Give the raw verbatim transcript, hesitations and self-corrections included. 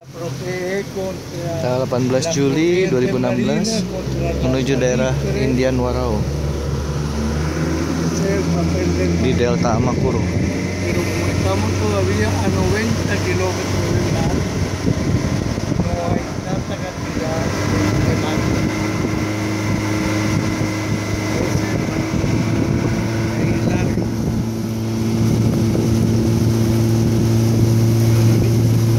Tanggal delapan belas Juli dua ribu enam belas menuju daerah Indian Warao di Delta Amakuro. Pero como estamos todavía a noventa kilómetros